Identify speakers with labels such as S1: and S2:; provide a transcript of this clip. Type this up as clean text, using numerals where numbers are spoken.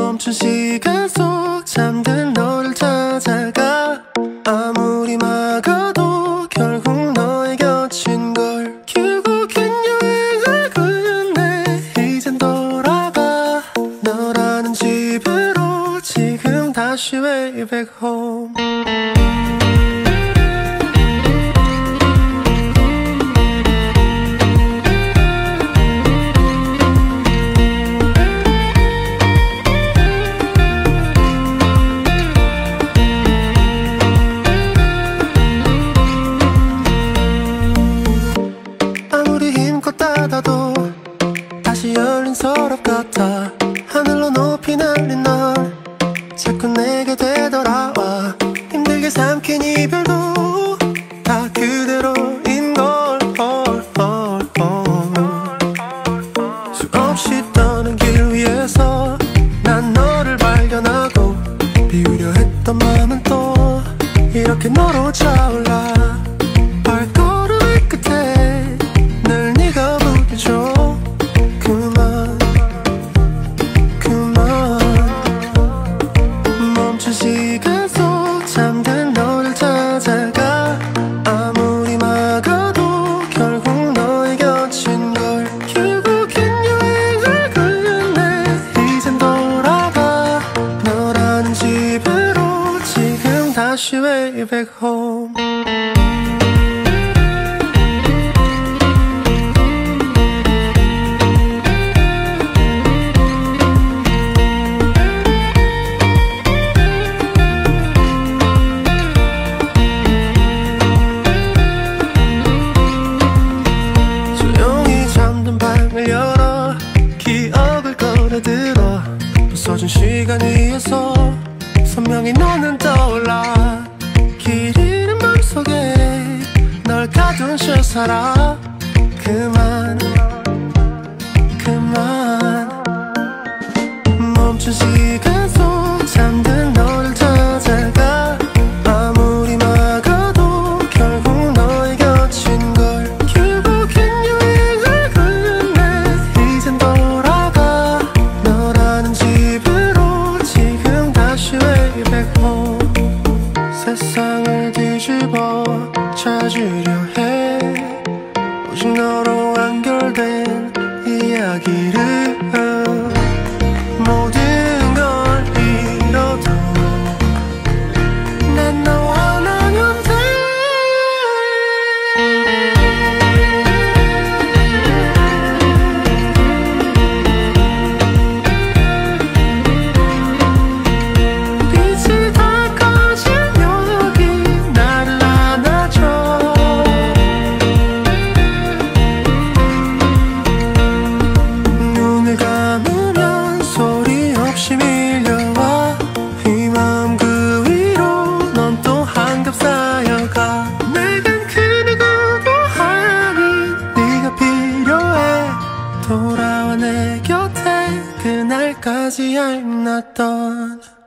S1: 멈춘 시간 속 잠든 너를 찾아가. 아무리 막아도 결국 너의 곁인 걸. 결국엔 여행을 끝내 이젠 돌아가. 너라는 집으로 지금 다시 way back home. 닫아도 다시 열린 서랍 같아. 하늘로 높이 날린 널 자꾸 내게 되돌아와. 힘들게 삼킨 이별도 다 그대로인 걸. 수없이 떠는 길 위에서 난 너를 발견하고 비우려 했던 마음은 또 이렇게 너로 차올라. 발걸음의 끝에 늘 네가 부딪혀. 그만 멈춘 시간 속 잠든 너를 찾아가. 아무리 막아도 결국 너의 곁인 걸. 결국엔 여행을 끝내 이젠 돌아가. 너라는 집으로 지금 다시 way back home. 열어 기억을 꺼내들어. 부서진 시간 위에서 선명히 너는 떠올라. 길 잃은 맘속에 널 가둔 채 살아. 그만 멈춘 시간 속 잠든 너를 찾아가. 아무리 막아도 결국 너의 곁인 걸. 결국엔 여행을 끝내 이젠 돌아가. 너라는 집으로 지금 다시 way back home. 세상을 뒤집어 찾으려 해. 오직 너로 완결된 이야기를. 모든 걸 잃어도 난 너와 나면 돼. 빛이 다 꺼진 여기 나를 안아줘. 눈을 감으면 소리 없이 밀려와. 이 마음 그 위로 넌 또 한겹 쌓여가. 내겐 그 누구도 아닌 네가 필요해. 돌아와 내 곁에 그날까지 I'm not done.